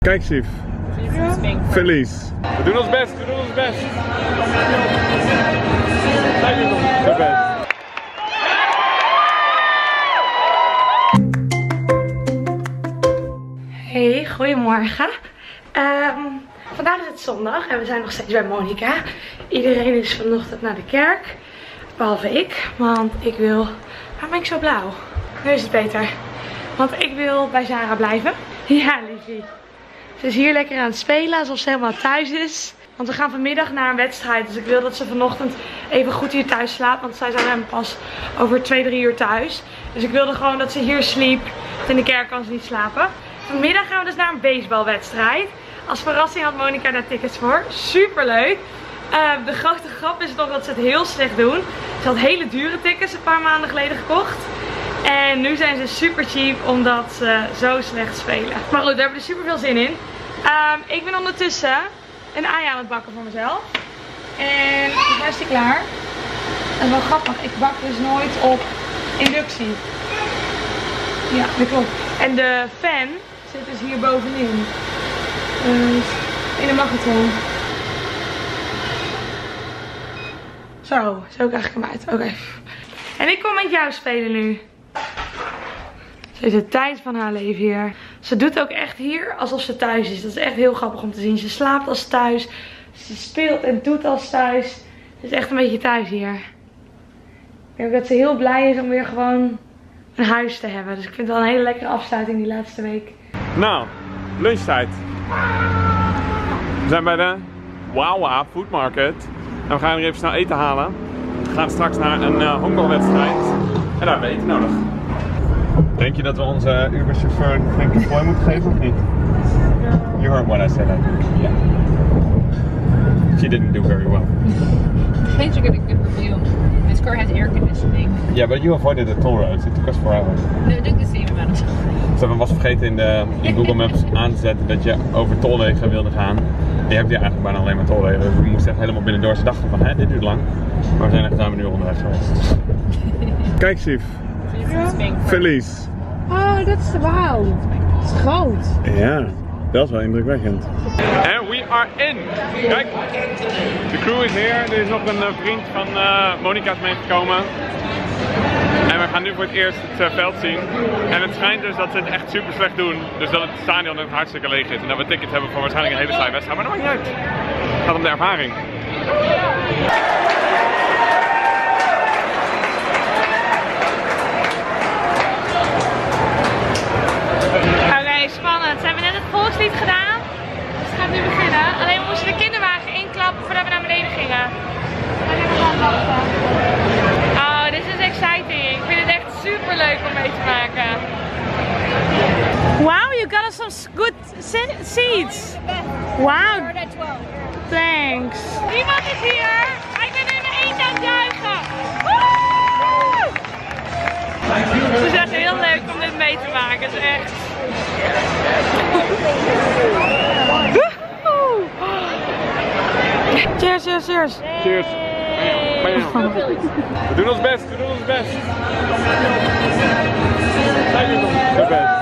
Kijk, Sief. Verlies. We doen ons best, we doen ons best. Wij doen ons best. Hey, goedemorgen. Vandaag is het zondag en we zijn nog steeds bij Monica. Iedereen is vanochtend naar de kerk. Behalve ik, want ik wil... Waarom ben ik zo blauw? Nu is het beter. Want ik wil bij Zara blijven. Ja, liefie. Ze is hier lekker aan het spelen, alsof ze helemaal thuis is. Want we gaan vanmiddag naar een wedstrijd. Dus ik wil dat ze vanochtend even goed hier thuis slaapt. Want zij zijn pas over 2-3 uur thuis. Dus ik wilde gewoon dat ze hier sliep. Want in de kerk kan ze niet slapen. Vanmiddag gaan we dus naar een baseballwedstrijd. Als verrassing had Monica daar tickets voor. Super leuk. De grote grap is nog dat ze het heel slecht doen. Ze had hele dure tickets een paar maanden geleden gekocht. En nu zijn ze super cheap omdat ze zo slecht spelen. Maar goed, we hebben er super veel zin in. Ik ben ondertussen een ei aan het bakken voor mezelf. En ik is klaar. En wel grappig, ik bak dus nooit op inductie. Ja, dat klopt. En de fan zit dus hier bovenin. In de magnetron. Zo krijg ik hem uit. Oké. En ik kom met jou spelen nu. Ze is de tijd van haar leven hier. Ze doet ook echt hier alsof ze thuis is. Dat is echt heel grappig om te zien. Ze slaapt als thuis. Ze speelt en doet als thuis. Ze is echt een beetje thuis hier. Ik denk dat ze heel blij is om weer gewoon een huis te hebben. Dus ik vind het wel een hele lekkere afsluiting die laatste week. Nou, lunchtijd. We zijn bij de Wawa Food Market. En we gaan hier even snel eten halen. We gaan straks naar een honkbalwedstrijd. En daar hebben we eten nodig. Denk je dat we onze Uber-chauffeur een flinke fooi moeten geven of niet? You heard what I said, I think. Yeah. She didn't do very well. Planes are getting a good review. This car has air conditioning. Yeah, but you avoided the toll roads. It took us 4 hours. No, it took the same amount of time. Ze was vergeten in Google Maps aan te zetten dat je over tolwegen wilde gaan. Je hebt hier eigenlijk bijna alleen maar tolwegen. Dus we moesten echt helemaal binnendoor. Ze dachten van, dit duurt lang. Maar we zijn echt 1 uur onderweg geweest. Kijk, Sief. Verlies. Oh, dat is wauw. Dat is groot. Ja, dat is wel indrukwekkend. En we are in. Kijk, de crew is hier. Er is nog een vriend van Monica's meegekomen. En we gaan nu voor het eerst het veld zien. En het schijnt dus dat ze het echt super slecht doen. Dus dat het stadion ook hartstikke leeg is. En dat we tickets hebben voor waarschijnlijk een hele saaie wedstrijd. Maar dat maakt niet uit. Het gaat om de ervaring. Oké, spannend. Ze hebben net het volkslied gedaan. Dus het gaat nu beginnen. Alleen we moesten de kinderwagen inklappen voordat we naar beneden gingen. Dan hebben we gaan wachten. Oh, dit is exciting. Ik vind het echt super leuk om mee te maken. Wow, you got us some good seats. Wow. Thanks. Iemand is hier. Ik ben in mijn eentje aan het juichen. Woehoe! Het is echt heel leuk om dit mee te maken. Het is echt... Cheers, cheers, cheers. Cheers. We doen ons best, we doen ons best. Wij doen ons best.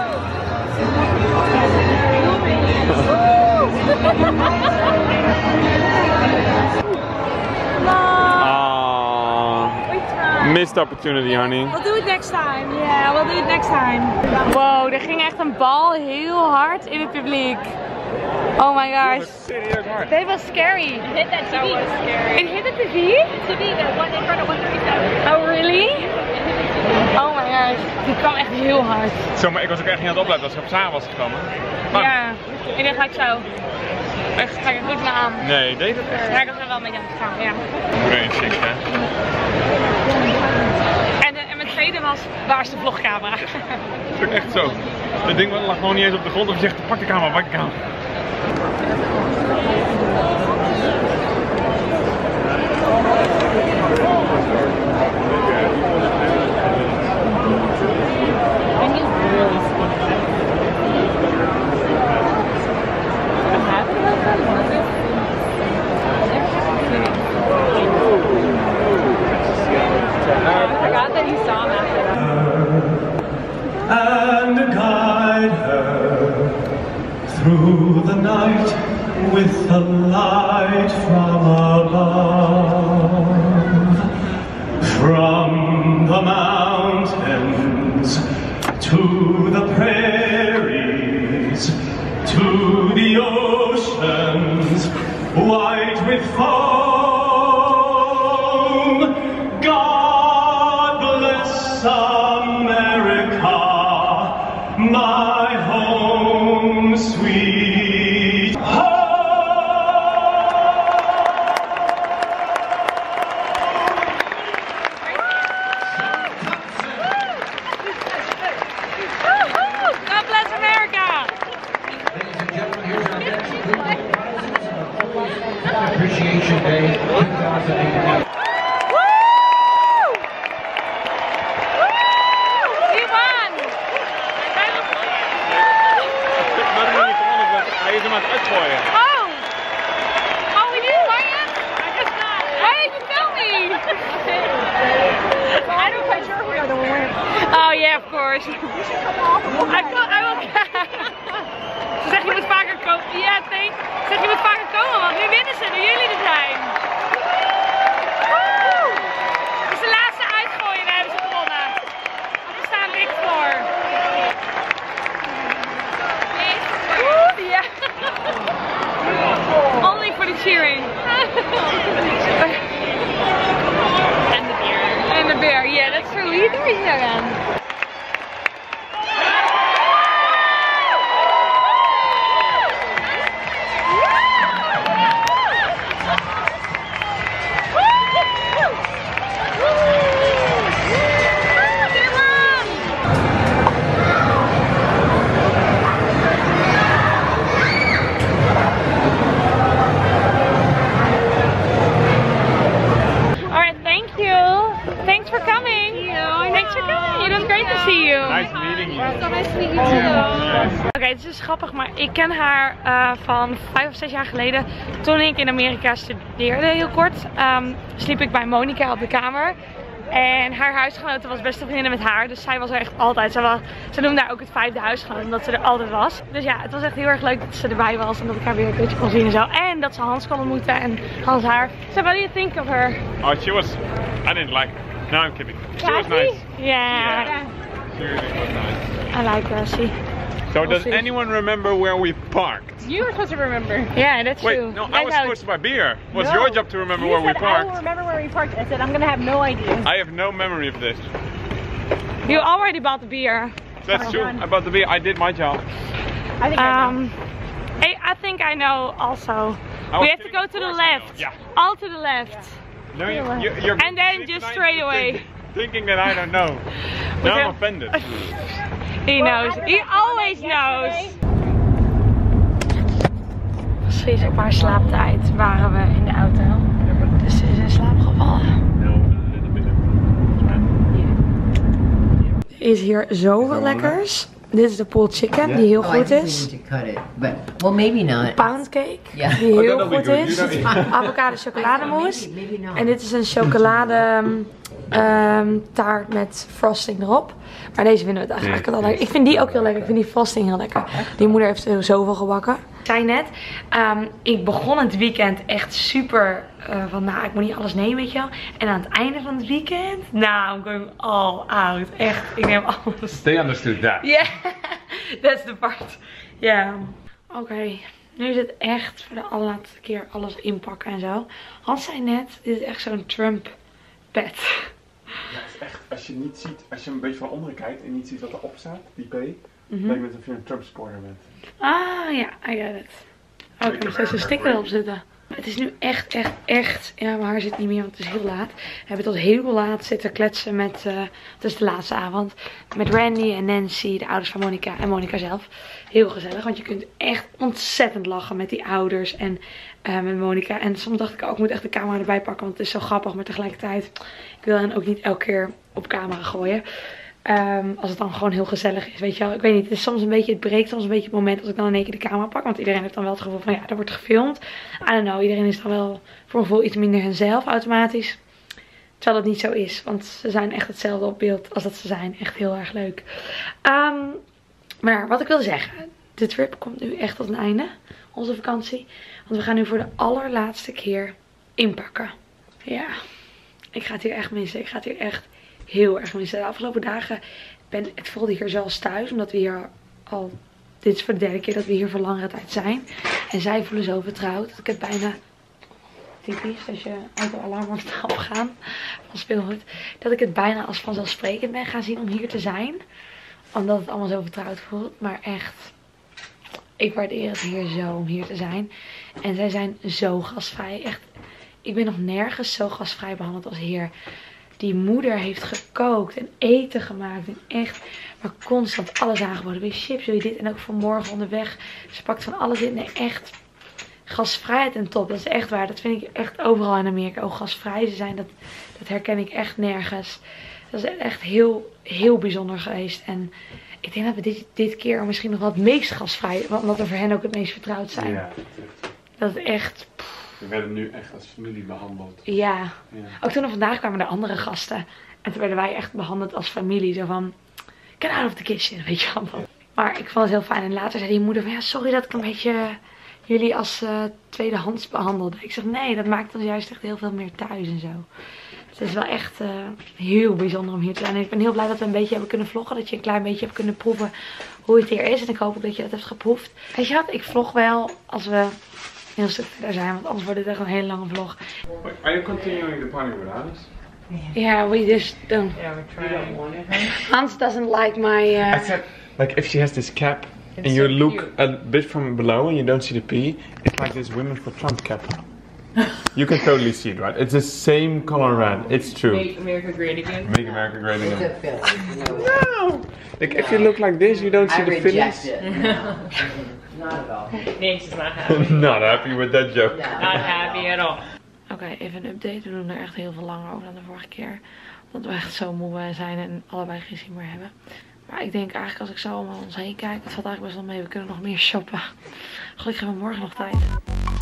Missed opportunity, honey. We'll do it next time. Yeah, we'll do it next time. Wow, er ging echt een bal heel hard in het publiek. Oh my gosh. Serieus hard. That was scary. It hit that TV. That was scary. It hit the TV? TV, the one in front of 137. Oh really? Oh my gosh. Die kwam echt heel hard. Zo, maar ik was ook echt niet aan het opletten als ik op Zara was gekomen. Maar... Ja, en dan ga ik zo. Echt, ga ik er goed naar aan. Nee, deed het echt? Ja, ik was er wel mee aan het gaan, ja. Brain chic, hè? En mijn tweede was, waar is de vlogcamera? Dat is ook echt zo. Dat ding lag gewoon niet eens op de grond of je zegt, pak de camera, pak de camera. And guide her through the night with the light from above, from the mountains to the prairies, to the oceans white with foam. God bless America, my home sweet home. God bless America! Ladies and gentlemen, here's our next Appreciation Day 2018. Hij is hem aan het uitgooien. Oh! Oh, we didn't win it? Why did you tell me? I don't quite sure who the winner. Oh yeah, of course. I will. Ze zegt je moet vaker komen. Ja, thanks. Ze zegt je moet vaker komen, want nu winnen ze, nu jullie er zijn. Woe! Dit is de laatste uitgooien, daar hebben ze gewonnen. We staan dik voor. Ja. Only for the cheering. And the beer. And the beer, yeah, that's true. Wie daar is daar aan? Thanks for coming. Thanks for coming. It was great to see you. Nice meeting you. So nice to meet you too. Oké, het is dus grappig, maar ik ken haar van 5 of 6 jaar geleden. Toen ik in Amerika studeerde, heel kort, sliep ik bij Monica op de kamer. En haar huisgenote was beste vriendinnen met haar, dus zij was er echt altijd. Ze noemde haar ook het 5e huisgenoot, omdat ze er altijd was. Dus ja, het was echt heel erg leuk dat ze erbij was en dat ik haar weer een keertje kon zien en zo. En dat ze Hans kon ontmoeten en Hans haar. So what do you think of her? Oh, she was... I didn't like her. No, I'm kidding. She was nice. Yeah. She really was nice. I like her, see. So does anyone remember where we parked? You were supposed to remember. Yeah, that's Wait, true. no, I was supposed to buy beer. It was No. your job to remember where we I will parked. remember where we parked. I said I'm gonna have no idea. I have no memory of this. You already bought the beer. That's true. About the beer, I did my job. I think I know. I think I know also. I We was have to go to the thinking, of course I know. left. Yeah. All to the left. No, you're And then good just tonight straight away. Thinking that I don't know. Now I'm offended. He knows. He always knows. Precies op haar slaaptijd waren we in de auto. Dus ze is in slaap gevallen. Er is hier zoveel lekkers. Dit is de pulled chicken die heel goed is. Well, maybe not. Pound cake Ja. die heel that'll be goed good. is. You know- Avocado chocolademousse. Maybe not. En dit is een chocolade taart met frosting erop. Maar deze vinden we het eigenlijk wel lekker. Ik vind die ook heel lekker. Ik vind die frosting heel lekker. Die moeder heeft er zoveel gebakken. Ik zei net, ik begon het weekend echt super van nou, ik moet niet alles nemen, weet je wel. En aan het einde van het weekend, nou, I'm going all out. Echt, ik neem alles. They understood that. Yeah, that's the part. Ja. Oké, nu is het echt voor de allerlaatste keer alles inpakken en zo. Hans zei net, dit is echt zo'n Trump bed. Ja, het is echt, als je niet ziet, als je een beetje van onderen kijkt en niet ziet wat erop staat, die P, lijkt het alsof je een Trump supporter bent. Ah ja, I get it. Oh, ik moet steeds een sticker erop zitten. Het is nu echt, ja, mijn haar zit niet meer, want het is heel laat. We hebben tot heel laat zitten kletsen met, het is de laatste avond, met Randy en Nancy, de ouders van Monica en Monica zelf. Heel gezellig, want je kunt echt ontzettend lachen met die ouders en met Monica. En soms dacht ik ook, ik moet echt de camera erbij pakken, want het is zo grappig, maar tegelijkertijd, ik wil hen ook niet elke keer op camera gooien. Als het dan gewoon heel gezellig is, weet je wel. Ik weet niet, het is soms een beetje, het breekt soms een beetje het moment als ik dan in één keer de camera pak. Want iedereen heeft dan wel het gevoel van ja, er wordt gefilmd. I don't know, iedereen is dan wel voor een gevoel iets minder hunzelf automatisch. Terwijl dat niet zo is, want ze zijn echt hetzelfde op beeld als dat ze zijn. Echt heel erg leuk. Maar wat ik wilde zeggen, de trip komt nu echt tot een einde. Onze vakantie. Want we gaan nu voor de allerlaatste keer inpakken. Ja, ik ga het hier echt missen. Ik ga het hier echt heel erg missen. De afgelopen dagen het voelde hier zelfs thuis. Omdat we hier al... Dit is voor de 3e keer dat we hier voor langere tijd zijn. En zij voelen zo vertrouwd. Dat ik het bijna... Typisch, als je auto-alarm wordt afgaan van speelgoed. Dat ik het bijna als vanzelfsprekend ben gaan zien om hier te zijn. Omdat het allemaal zo vertrouwd voelt. Maar echt, ik waardeer het hier zo om hier te zijn. En zij zijn zo gastvrij. Echt, ik ben nog nergens zo gastvrij behandeld als hier. Die moeder heeft gekookt en eten gemaakt. En echt, maar constant alles aangeboden. Wil je chips, wil je dit? En ook vanmorgen onderweg. Ze pakt van alles in. Nee, echt gastvrijheid en top. Dat is echt waar. Dat vind ik echt overal in Amerika. Ook gastvrij ze zijn, dat herken ik echt nergens. Dat is echt heel, heel bijzonder geweest. En ik denk dat we dit keer misschien nog wel het meest gastvrij, omdat we voor hen ook het meest vertrouwd zijn. Ja. Dat is echt... We werden nu echt als familie behandeld. Ja. Ook toen vandaag kwamen er andere gasten. En toen werden wij echt behandeld als familie. Zo van, get out of the kitchen, weet je wel. Maar ik vond het heel fijn. En later zei die moeder van, ja, sorry dat ik een beetje jullie als tweedehands behandelde. Ik zeg, nee, dat maakt ons juist echt heel veel meer thuis en zo. Dus het is wel echt heel bijzonder om hier te zijn. En ik ben heel blij dat we een beetje hebben kunnen vloggen. Dat je een klein beetje hebt kunnen proeven hoe het hier is. En ik hoop ook dat je dat hebt geproefd. Weet je wat, ik vlog wel als we... heel stuk verder zijn, want anders wordt dit echt een hele lange vlog. Are you continuing the party with us? Yeah, we just don't. Yeah, we're trying. Hans doesn't like my... I said, like if she has this cap and you so look cute. a bit from below and you don't see the P, it's like this Women for Trump cap. You can totally see it, right? It's the same color red. It's true. Make America great again. Make America great It's again. a Philly. No. No! Like if you look like this, you don't see I the reject Phillies. it. No. Not at all. Nancy's not happy. Not happy with that joke. No. Not happy at all. Oké, even een update. We doen er echt heel veel langer over dan de vorige keer. Omdat we echt zo moe zijn en allebei geen zin meer hebben. Maar ik denk eigenlijk als ik zo om ons heen kijk, het valt eigenlijk best wel mee. We kunnen nog meer shoppen. Gelukkig hebben we morgen nog tijd.